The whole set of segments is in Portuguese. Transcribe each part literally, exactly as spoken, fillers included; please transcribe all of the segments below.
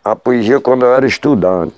a poesia quando eu era estudante.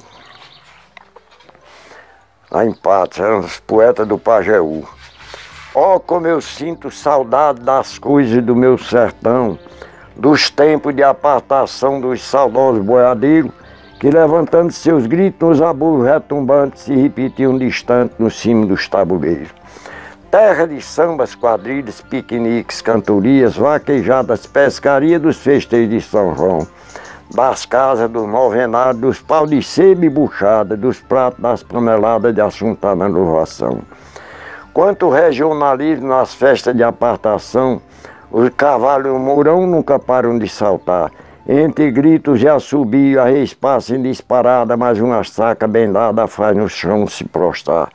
Lá em Patos, eram os poetas do Pajeú. Ó, como eu sinto saudade das coisas do meu sertão, dos tempos de apartação dos saudosos boiadeiros, que levantando seus gritos nos abusos retumbantes se repetiam distante no cimo dos tabuleiros. Terra de sambas, quadrilhas, piqueniques, cantorias, vaquejadas, pescaria dos festejos de São João, das casas dos novenados, dos pau de sebo e buchada, dos pratos das paneladas de assuntar na louvação. Quanto regionalismo nas festas de apartação, os cavalos e o mourão nunca param de saltar. Entre gritos e assobio, a reis passa em disparada, mas uma saca bem dada faz no chão se prostrar.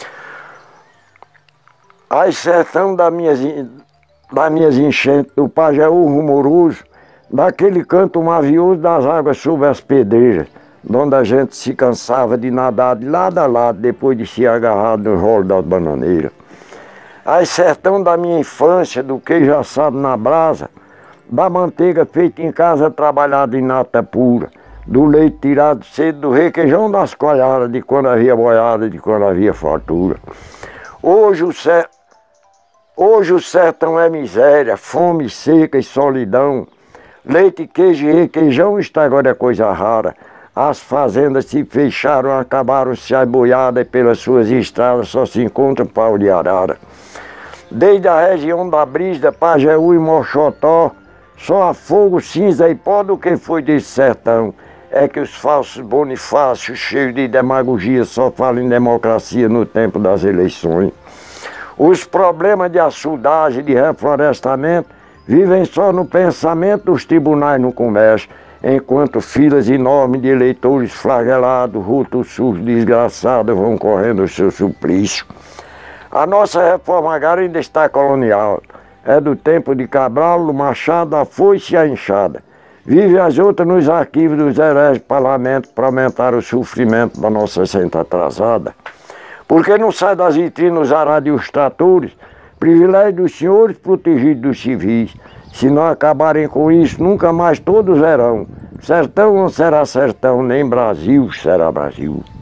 Ai, sertão das minhas, das minhas enchentes, do Pajeú rumoroso, daquele canto mavioso das águas sob as pedreiras, onde a gente se cansava de nadar de lado a lado, depois de se agarrar no rolo das bananeiras. Ai, sertão da minha infância, do queijo assado na brasa, da manteiga feita em casa, trabalhada em nata pura, do leite tirado cedo, do requeijão das coalhadas, de quando havia boiada, de quando havia fartura. Hoje o, ser... Hoje o sertão é miséria, fome seca e solidão. Leite, queijo e requeijão, isto agora é coisa rara. As fazendas se fecharam, acabaram-se as boiadas, e pelas suas estradas só se encontra pau de arara. Desde a região da Brisda, Pajeú e Mochotó, só há fogo, cinza e pó do que foi desse sertão. É que os falsos Bonifácios, cheios de demagogia, só falam em democracia no tempo das eleições. Os problemas de açudagem, de reflorestamento, vivem só no pensamento dos tribunais no comércio, enquanto filas enormes de eleitores flagelados, rotos sujos, desgraçados, vão correndo o seu suplício. A nossa reforma agrária ainda está colonial. É do tempo de Cabral, do Machado, a foice e a enxada. Vive as outras nos arquivos dos heréis parlamentos para aumentar o sofrimento da nossa gente atrasada. Porque não sai das vitrinas os arados e os tratores, privilégio dos senhores protegidos dos civis. Se não acabarem com isso, nunca mais todos verão. Sertão não será sertão, nem Brasil será Brasil.